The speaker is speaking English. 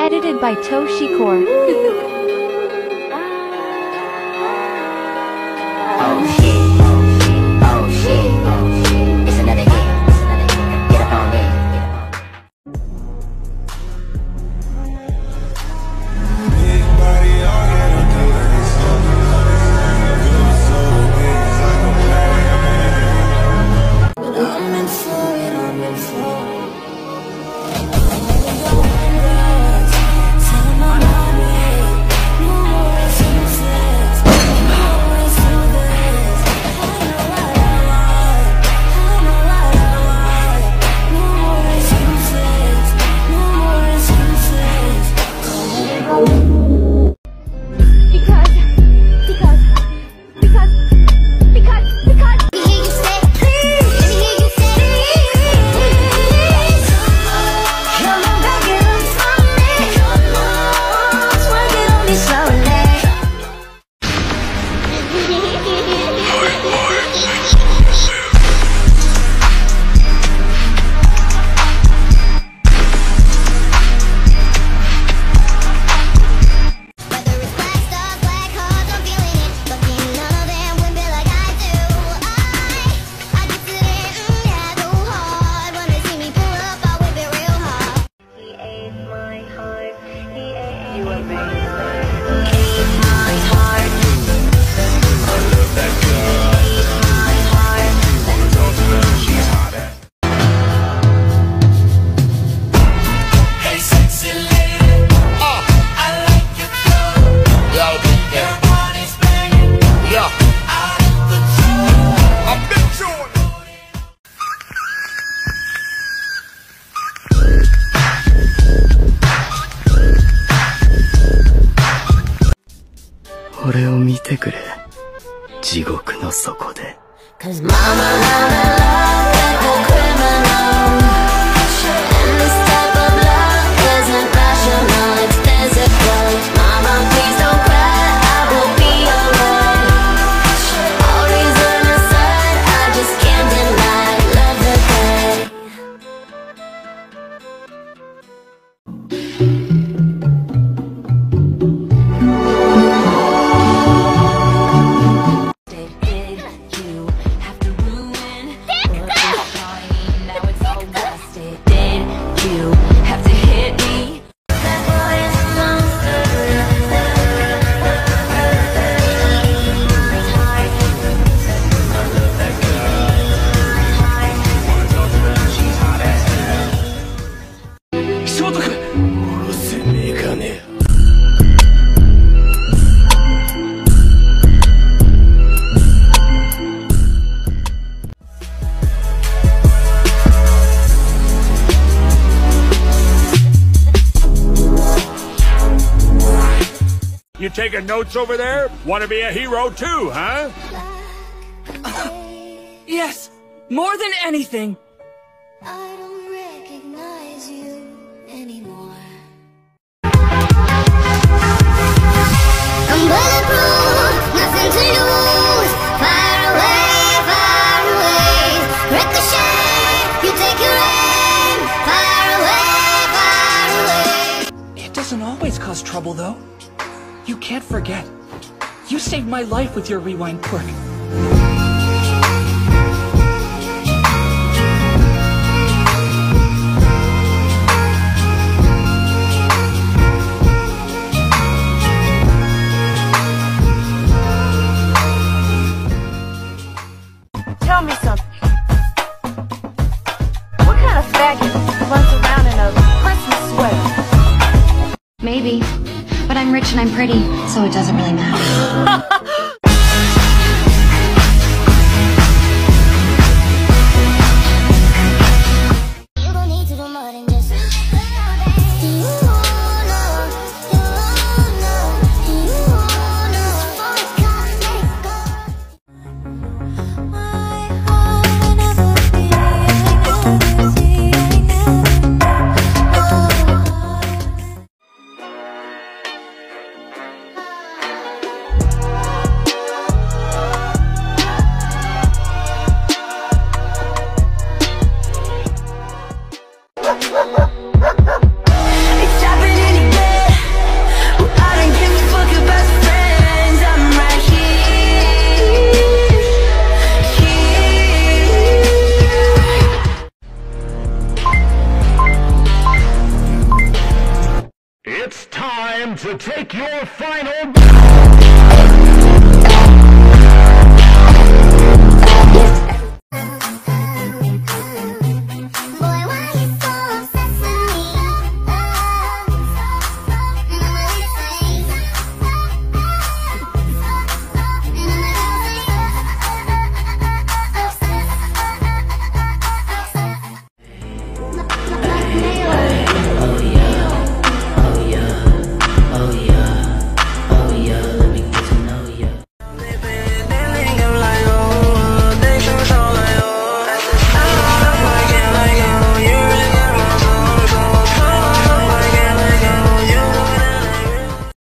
Edited by Toshikor. Oh shit, oh shit, oh shit, it's another hit, get up on it. Big body, I'll get up to this. Feel so big, it's like a plane. But I'm in for it, I'm in for it. 俺を見てくれ、地獄の底で。 Cause mama, mama, love like a criminal. And this type of love isn't rational, it's physical. Mama, please don't cry, I will be alright. All reason aside, I just can't deny love the day. You taking notes over there? Want to be a hero too, huh? Yes, more than anything. I don't recognize you anymore. I'm bulletproof, nothing to lose. Far away, ricochet. You take your aim. Far away. It doesn't always cause trouble, though. You can't forget. You saved my life with your rewind quirk. Tell me something. What kind of faggot runs around in a Christmas sweater? Maybe. But I'm rich and I'm pretty, so it doesn't really matter. It's happening again. to take your final